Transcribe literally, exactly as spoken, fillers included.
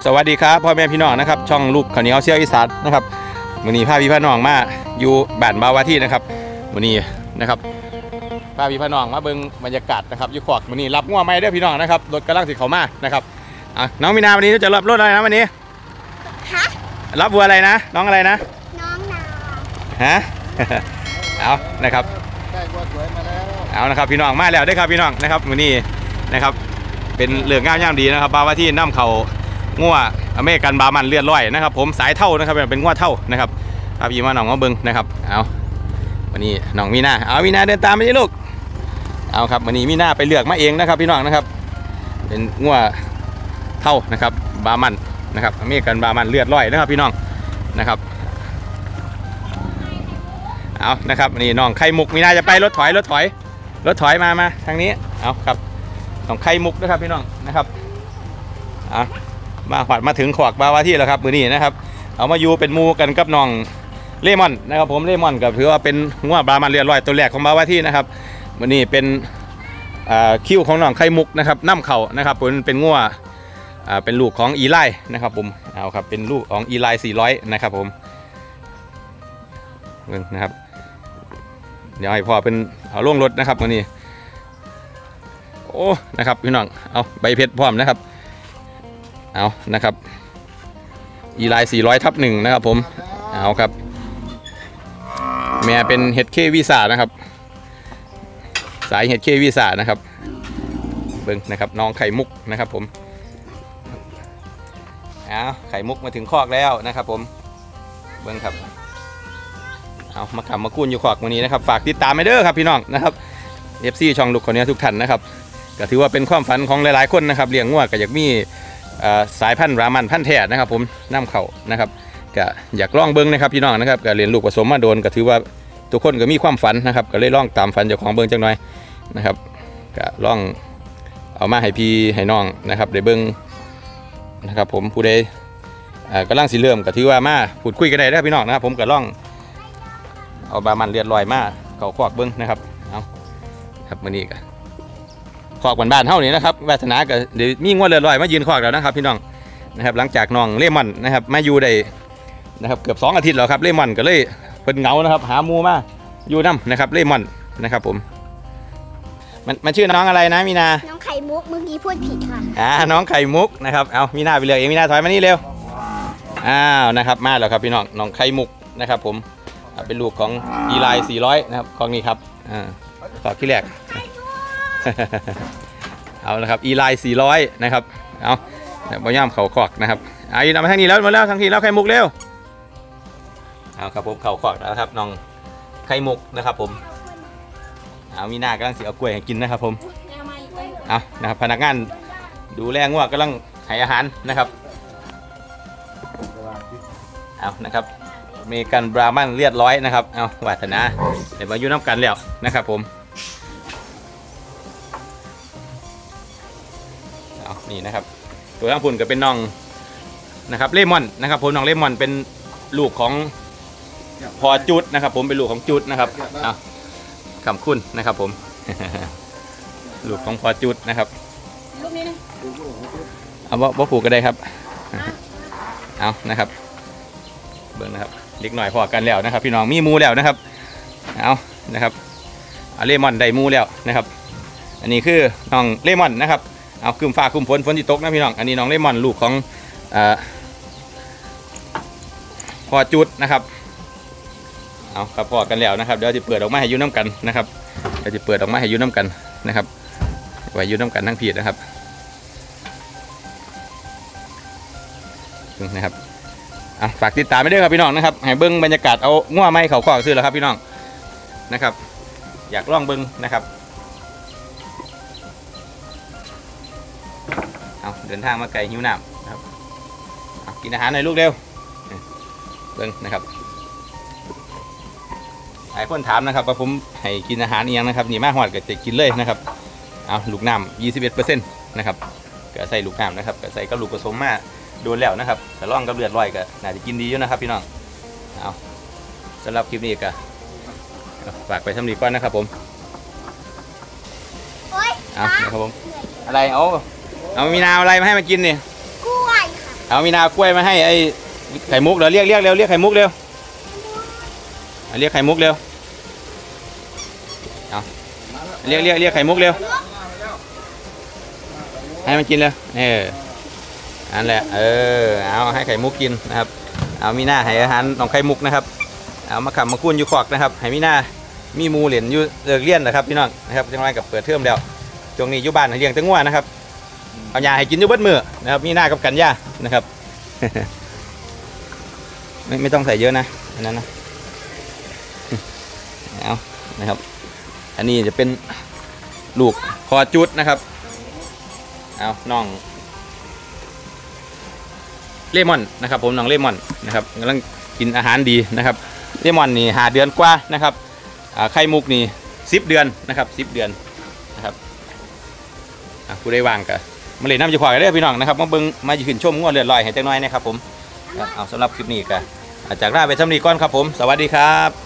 สวัสดีครับพ่อแม่พี่น้องนะครับช่องลูกข้าวเหนียวเชี่ยวอีสานนะครับวันนี้พาพี่พ่อน้องมาอยู่บ้านบาวาที่นะครับวันนี้นะครับพาพี่พ่อน้องมาเบิ่งบรรยากาศนะครับอยู่ขอกวันนี้รับงัวไม่ได้พี่น้องนะครับรถกำลังสิเขามานะครับอ่ะน้องมีนาวันนี้จะรับรถอะไรนะวันนี้ฮะรับวัวอะไรนะน้องอะไรนะน้องนาฮะ เอานะครับได้วัวสวยมาแล้วเอานะครับพี่น้องมาแล้วได้ครับพี่น้องนะครับวันนี้นะครับเป็นเหลืองงามย่ามดีนะครับบาวาที่น้ำเขางัวอเมริกันบามันเลือดร้อยนะครับผมสายเท่านะครับเป็นงัวเท่านะครับพาพี่มาหนองมาเบิ้งนะครับเอาวันนี้น้องมีนาเอามีนาเดินตามไปดิลูกเอาครับวันนี้มีนาไปเลือกมาเองนะครับพี่น้องนะครับเป็นงัวเท่านะครับบามันนะครับอเมริกันบามันเลือดร้อยนะครับพี่น้องนะครับเอานะครับนี่น้องไข่มุกมีนาจะไปรถถอยรถถอยรถถอยมามาทางนี้เอาครับน้องไข่มุกนะครับพี่น้องนะครับเอามาหวัดมาถึงขวากบาวาที่แล้วครับมือนี้นะครับเอามาอยู่เป็นมูกันกับน้องเลมอนนะครับผมเลมอนกับถือว่าเป็นงัวบามันเรียบร้อยตัวแรกของบาวาที่นะครับมือนี้เป็นคิวของน้องไข่มุกนะครับน้ำเข่านะครับเป็นเป็นงัวเป็นลูกของอีไลนะครับผมเอาครับเป็นลูกของอีไลสี่ร้อยนะครับผมนะครับเดี๋ยวให้พ่อเป็นเอาลงรถนะครับมือนี้โอ้นะครับพี่น้องเอาใบเพชรพร้อมนะครับเอานะครับอีไลสี่ร้อยทับหนึ่งนะครับผมเอาครับแม่เป็นเฮดเควีซ่านะครับสายเฮดเควีซ่านะครับเบิ้งนะครับน้องไข่มุกนะครับผมเอาไข่มุกมาถึงคอกแล้วนะครับผมเบิ้งครับเอามาขับมากุ้นอยู่ขอกวันนี้นะครับฝากติดตามไปเด้อครับพี่น้องนะครับเอฟซีช่องลูกคนนี้ทุกท่านนะครับก็ถือว่าเป็นความฝันของหลายๆคนนะครับเลี้ยงงัวก็อยากมีสายพันธุ์รามันพันธุ์แท้นะครับผมน้ำเข่านะครับก็อยากลองเบิ้งนะครับพี่น้องนะครับก็เรียนลูกผสมมาโดนก็ถือว่าทุกคนก็มีความฝันนะครับก็เลยลองตามฝันเจ้าของเบิ้งจังหน่อยนะครับก็ลองเอามาให้พี่ให้น้องนะครับได้เบิ้งนะครับผมผู้ใดกำลังสิเริ่มก็ถือว่ามาพูดคุยกันได้นะครับพี่น้องนะครับผมก็ลองเอาบามันเรียดลอยมาเขาคอกเบิ้งนะครับเอาครับมื้อนี้ก็คอกบ้านๆเท่านี้นะครับวาสนาก็เดี๋ยวมีงวดเรือลอยมายืนคอกแล้วนะครับพี่น้องนะครับหลังจากน้องเลมอนนะครับมาอยู่ได้นะครับเกือบสองอาทิตย์แล้วครับเลมอนก็เลยเพิ่นเหงานะครับหามูมาอยู่น้ำนะครับเลมอนนะครับผมมันมันชื่อน้องอะไรนะมีนาน้องไข่มุกเมื่อกี้พูดผิดค่ะอ่าน้องไข่มุกนะครับเอามีนาไปเลยเองมีนาถอยมานี่เร็วอ้าวนะครับมาแล้วครับพี่น้องน้องไข่มุกนะครับผมเป็นลูกของอีไลสี่ร้อยนะครับของนี้ครับอ่าขอที่แรกเอาละครับอีไลสี่ร้อยนะครับเอาบ่ย่ำเข่าคอกนะครับเอาอยู่นำมาทางนี้แล้วมาแล้วทางทีแล้วไข่มุกเร็วเอาครับผมเข่าคอกแล้วครับน้องไข่มุกนะครับผมเอามีหน้ากำลังเสียเอากล้วยให้กินนะครับผมเอานะครับพนักงานดูแลงัวกำลังให้อาหารนะครับเอานะครับมีกันบรามันเรียบร้อยนะครับเอาวาสนาเดี๋ยวมาอยู่น้ำกันแล้วนะครับผมเอานี่นะครับตัวทั้งพุ่นก็เป็นน้องนะครับเลมอนนะครับผมน้องเลมอนเป็นลูกของพอจุดนะครับผมเป็นลูกของจุดนะครับเอาคำคุณนะครับผมลูกของพอจุดนะครับเอาบ่บ่ผูกก็ได้ครับเอานะครับเบิ่งนะครับเล็กหน่อยพอกันแล้วนะครับพี่น้องมีมูแล้วนะครับเอานะครับเลมอนได้มูแล้วนะครับอันนี้คือน้องเลมอนนะครับเอาคืมฟ้าคืมฝนฝนที่ตกนะพี่น้องอันนี้น้องเลมอนลูกของพอจุดนะครับเอาครับพอกันแล้วนะครับเดี๋ยวจะเปิดออกมาให้ยูน้ำกันนะครับเดี๋ยวจะเปิดออกมาให้ยูน้ำกันนะครับไว้ยูน้ำกันทั้งผิดนะครับนะครับฝากติดตามไปด้วยครับพี่น้องนะครับให้เบิ้งบรรยากาศเอาง่วไม้เขาขอกซื้อแล้วครับพี่น้องนะครับอยากลองเบิ้งนะครับเอาเดินทางมาไกลหิวน้ำนะครับกินอาหารหน่อยลูกเร็วเบิ้งนะครับหลายคนถามนะครับว่าผมให้กินอาหารเอียงนะครับนี่มากหอดก็จะกินเลยนะครับเอาลูกน้ำยี่สิบเอ็ดเปอร์เซ็นต์นะครับก็ใส่ลูกน้ำนะครับก็ใส่กับลูกผสมมาโดนแล้วนะครับแต่ล่องกับเลือดลอยก็น่าจะกินดีอยู่นะครับพี่น้องเอาสำหรับคลิปนี้ก็ฝากไปทำดีก่อนนะครับผมเอานะครับผมอะไรเอาเอามีนาอะไรมาให้มากินเนี่ยกล้วยค่ะเอามีนากล้วยมาให้ไอ้ไข่มุกเดี๋ยวเรียกเรียกเร็วเรียกไข่มุกเร็วเรียกไข่มุกเร็วเอาเรียกเรียกเรียกไข่มุกเร็วให้มันกินเลยเอออันแหละเออเอาให้ไข่มุกกินนะครับเอามีหน้าให้อาหารน้องไข่มุกนะครับเอามาขับมาคุ้นอยู่ขอกนะครับให้มีหน้ามีมูเหรียญอยู่เลิกเลี้ยนนะครับพี่น้องนะครับจังไรกับเปิดเทอมแล้วช่วงนี้อยู่บ้านเลี้ยงแตงงัวนะครับเอายาให้กินอยู่เบิดมือนะครับมีหน้ากับกันย่านะครับ ไม่ไม่ต้องใส่เยอะนะอันนั้นนะเอานะครับอันนี้จะเป็นลูกคอจุดนะครับเอาน้องเลมอนนะครับผมน้องเลมอนนะครับกำลังกินอาหารดีนะครับเลมอนนี่หาเดือนกว่านะครับไข่มุกนี่สิบเดือนนะครับสิบเดือนนะครับผู้ได้วางกันมาเลยน้ำจะพอกันได้พี่น้องนะครับมาเบิ้งมายืนชมงวดเลือดลอยให้จังน้อยนะครับผมเอาสำหรับคลิปนี้กันจากลาไปสำนีก่อนครับผมสวัสดีครับ